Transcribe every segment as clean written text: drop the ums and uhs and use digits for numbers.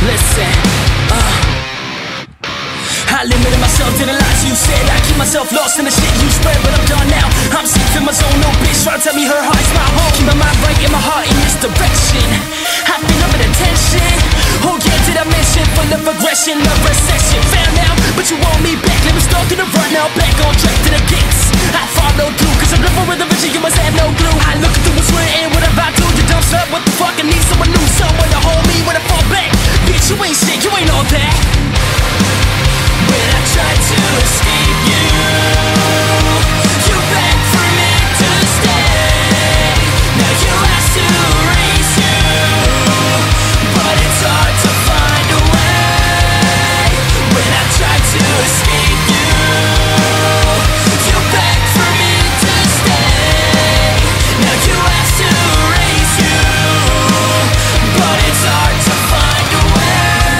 Listen, I limited myself, didn't lie to you, said I keep myself lost in the shit you spread, but I'm done now. I'm safe in my zone, no bitch try to tell me her heart's my home. Keep my mind right and my heart in this direction. I feel up at attention. Oh yeah, did I mention full of aggression, of recession? Found out, but you want me back. Let me start to the run now, back on track to the gates. I follow through, cause I'm living with a vision, you must have no clue. I look through what's written, what have I do? You dumb slut, what the fuck? I need someone new, someone to hold me when I fall back. Bitch, you ain't shit, you ain't all that. When I tried to escape you, you begged for me to stay. Now you ask to erase you, but it's hard to find a way. When I tried to escape you, you begged for me to stay. Now you ask to erase you, but it's hard to find a way.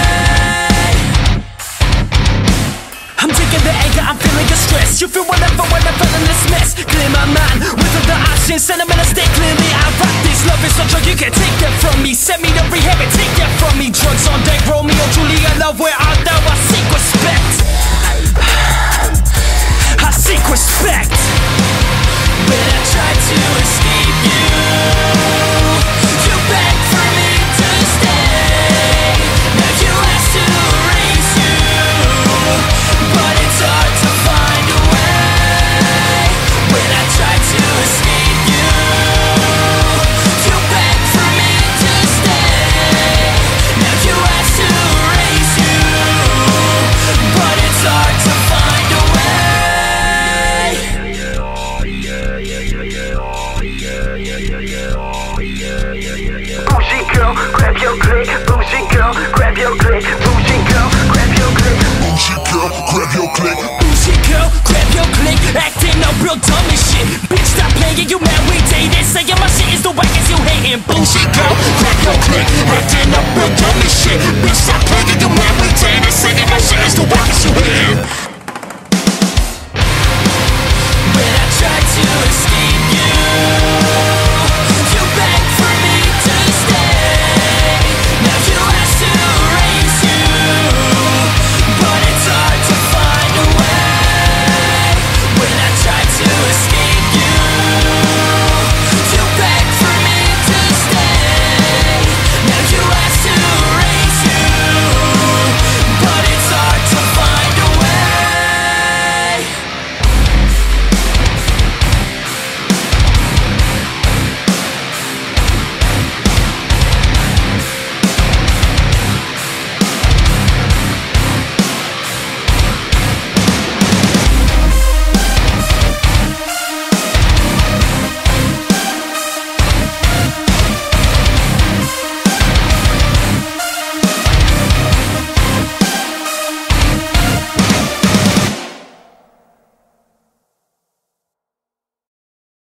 I'm taking the anger, I'm feeling your stress. You feel whatever when I fell in this mess. Clear my mind with other options, send them in a state clearly. I rock this, love is so drug, you can't take that from me. Send me to rehab and take that from me. Drugs on deck, Romeo, Juliet, love where art thou? I seek respect. I seek respect. When I tried to escape you, you begged for me to stay. Now you ask to erase you, but it's hard to find a way. When I tried to escape you, you begged for me to stay. Now you ask to erase you, but it's hard to find a way. Bougie girl, grab your click. Bougie girl, grab your click. Bougie girl, grab your click. Bougie girl, grab your click. Bougie girl, grab your click. Acting up real dumb as shit. Bitch, stop playing, you mad we dated. Saying my shit is the wackest, you hating. Bougie girl, grab your click. Acting up real dumb as shit. Bitch, stop playing, you mad we dated. Saying my shit is the wackest, you hating.